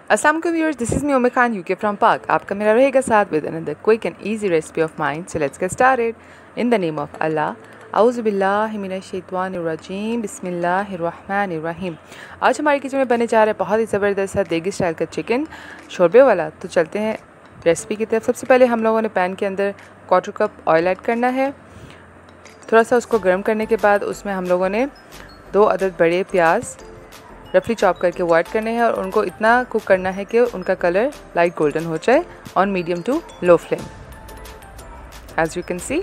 अस्सलाम वालेकुम viewers, this is me Umme Khan UK from Pak. आपका मेरा रहेगा साथ with another quick and easy recipe of mine. So let's get started. In the name of Allah, औज़ु बिल्लाहि मिनश शैतानिर रजीम, बिस्मिल्लाहिर रहमानिर रहीम। आज हमारे किचन में बने जा रहा है बहुत ही ज़बरदस्त है देगी स्टाइल का चिकन शोरबे वाला। तो चलते हैं रेसिपी की तरफ। सबसे पहले हम लोगों ने पैन के अंदर 1/4 कप ऑयल ऐड करना है। थोड़ा सा उसको गर्म करने के बाद उसमें हम लोगों ने 2 अदद बड़े प्याज रफली चॉप करके वो ऐड करने हैं और उनको इतना कुक करना है कि उनका कलर लाइट गोल्डन हो जाए on medium to low flame, as you can see.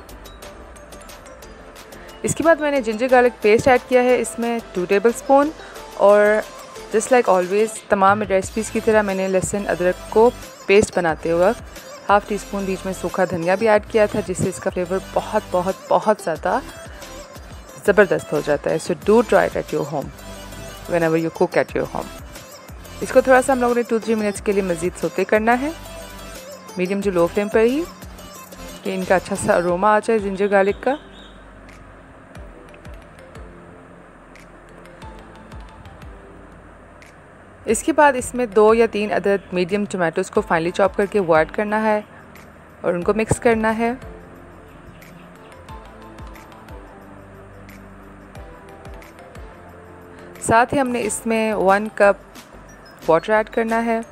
इसके बाद मैंने जिंजर गार्लिक पेस्ट ऐड किया है इसमें 2 टेबल स्पून। और जस्ट लाइक ऑलवेज़ तमाम रेसिपीज़ की तरह मैंने लहसुन अदरक को पेस्ट बनाते वक्त 1/2 टीस्पून बीच में सूखा धनिया भी ऐड किया था, जिससे इसका फ्लेवर बहुत बहुत बहुत ज़्यादा ज़बरदस्त हो जाता है। So do try it at your home whenever you cook at your home। इसको थोड़ा सा हम लोगों ने 2-3 मिनट्स के लिए मज़ीद सोते करना है मीडियम टू लो फ्लेम पर ही, कि इनका अच्छा सा अरोमा आ जाए जिंजर गार्लिक का। इसके बाद इसमें 2 या 3 अदद मीडियम टमाटोज़ को फाइनली चॉप करके वो ऐड करना है और उनको मिक्स करना है। साथ ही हमने इसमें 1 कप वाटर ऐड करना है।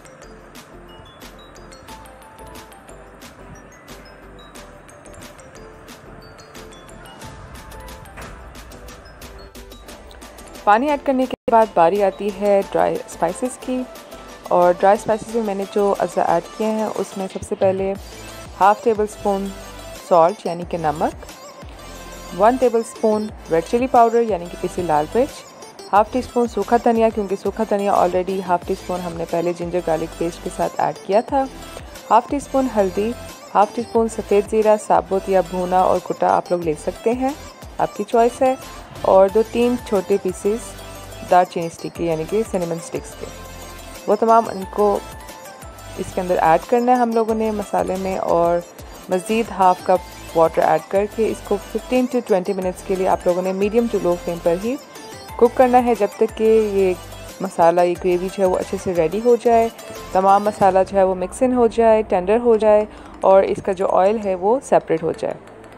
पानी ऐड करने के बाद बारी आती है ड्राई स्पाइसेस की। और ड्राई स्पाइसेस में मैंने जो अज़ा ऐड किए हैं उसमें सबसे पहले 1/2 टेबल स्पून सॉल्ट यानी कि नमक, 1 tablespoon red chilli powder यानी कि पिसी लाल मिर्च, 1/2 टीस्पून सूखा धनिया, क्योंकि सूखा धनिया ऑलरेडी 1/2 टीस्पून हमने पहले जिंजर गार्लिक पेस्ट के साथ ऐड किया था, 1/2 टीस्पून हल्दी, 1/2 टीस्पून सफ़ेद ज़ीरा साबुत या भुना और कुटा आप लोग ले सकते हैं, आपकी चॉइस है। और 2-3 छोटे पीसेस दालचीनी स्टिक के यानी कि सिनेमन स्टिक्स के, वो तमाम इनको इसके अंदर ऐड करना है हम लोगों ने मसाले में। और मज़ीद 1/2 कप वाटर ऐड करके इसको 15 to 20 मिनट्स के लिए आप लोगों ने मीडियम टू लो फ्लेम पर ही कुक करना है, जब तक कि ये मसाला, ये ग्रेवी जो है वो अच्छे से रेडी हो जाए, तमाम मसाला जो है वो मिक्स इन हो जाए, टेंडर हो जाए और इसका जो ऑयल है वो सेपरेट हो जाए।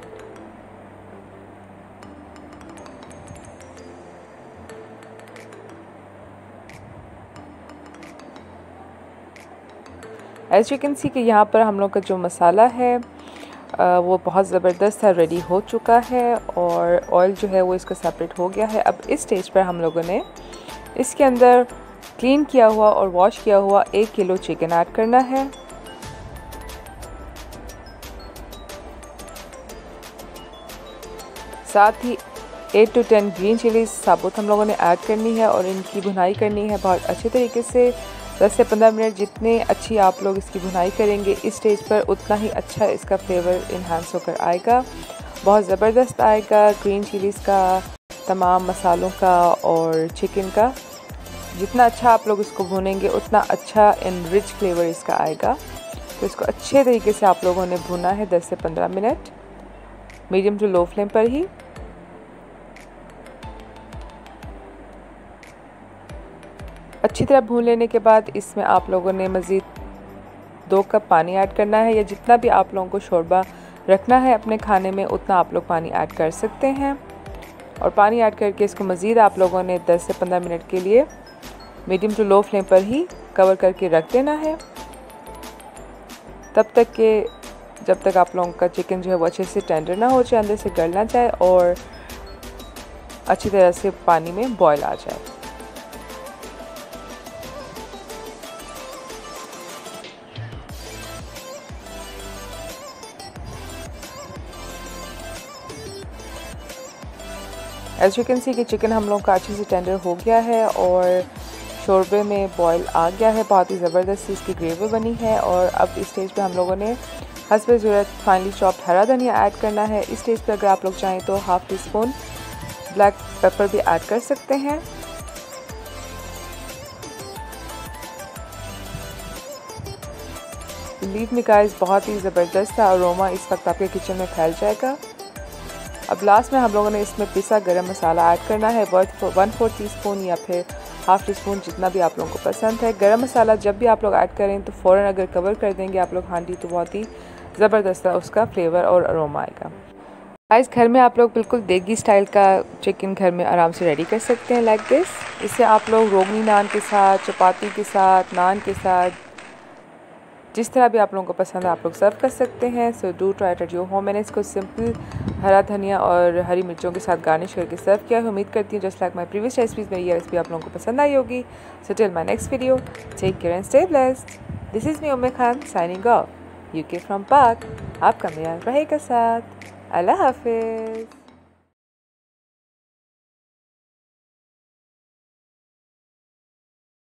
एज यू कैन सी कि यहाँ पर हम लोग का जो मसाला है वो बहुत ज़बरदस्त है, रेडी हो चुका है और ऑयल जो है वो इसका सेपरेट हो गया है। अब इस स्टेज पर हम लोगों ने इसके अंदर क्लीन किया हुआ और वॉश किया हुआ 1 किलो चिकन ऐड करना है। साथ ही 8 to 10 ग्रीन चिलीज साबुत हम लोगों ने ऐड करनी है और इनकी भुनाई करनी है बहुत अच्छे तरीके से। 10 से 15 मिनट जितने अच्छी आप लोग इसकी भुनाई करेंगे इस स्टेज पर उतना ही अच्छा इसका फ्लेवर इन्हांस होकर आएगा, बहुत ज़बरदस्त आएगा। ग्रीन चिलीज़ का, तमाम मसालों का और चिकन का जितना अच्छा आप लोग इसको भुनेंगे उतना अच्छा एंड रिच फ्लेवर इसका आएगा। तो इसको अच्छे तरीके से आप लोगों ने भुना है 10 से 15 minute medium to low flame पर ही। अच्छी तरह भून लेने के बाद इसमें आप लोगों ने मज़ीद 2 कप पानी ऐड करना है, या जितना भी आप लोगों को शोरबा रखना है अपने खाने में उतना आप लोग पानी ऐड कर सकते हैं। और पानी ऐड करके इसको मज़ीद आप लोगों ने 10 से 15 मिनट के लिए मीडियम टू लो फ्लेम पर ही कवर करके रख देना है, तब तक कि जब तक आप लोगों का चिकन जो है वो अच्छे से टेंडर ना हो जाए, अंदर से गल ना जाए और अच्छी तरह से पानी में बॉयल आ जाए। एज यू कैन सी कि चिकन हम लोग का अच्छे से टेंडर हो गया है और शोरबे में बॉयल आ गया है, बहुत ही ज़बरदस्त इसकी ग्रेवी बनी है। और अब इस स्टेज पे हम लोगों ने हस्बे ज़रूरत फाइनली चॉप्ड हरा धनिया ऐड करना है। इस स्टेज पे अगर आप लोग चाहें तो 1/2 टीस्पून ब्लैक पेपर भी ऐड कर सकते हैं। बिलीव मी गाइस, बहुत ही ज़बरदस्त अरोमा इस वक्त आपके किचन में फैल जाएगा। अब लास्ट में हम लोगों ने इसमें पिसा गरम मसाला ऐड करना है, 1/4 टीस्पून या फिर हाफ़ टी स्पून, जितना भी आप लोगों को पसंद है। गरम मसाला जब भी आप लोग ऐड करें तो फ़ौरन अगर कवर कर देंगे आप लोग हांडी तो बहुत ही ज़बरदस्त उसका फ्लेवर और अरोमा आएगा। गाइस, घर में आप लोग बिल्कुल देगी स्टाइल का चिकन घर में आराम से रेडी कर सकते हैं लाइक दिस। इसे आप लोग रोगनी नान के साथ, चपाती के साथ, नान के साथ, जिस तरह भी आप लोगों को पसंद है आप लोग सर्व कर सकते हैं। So do try it at your home. मैंने इसको सिंपल हरा धनिया और हरी मिर्चों के साथ गार्निश करके सर्व किया है। उम्मीद करती हूँ just like my previous recipes में ये रेसिपी आप लोगों को पसंद आई होगी। So till my next video, take care and stay blessed. This is me Umme Khan signing off, UK from Pak. आपका मेरा रहेगा साथ। अल्लाह हाफिज़।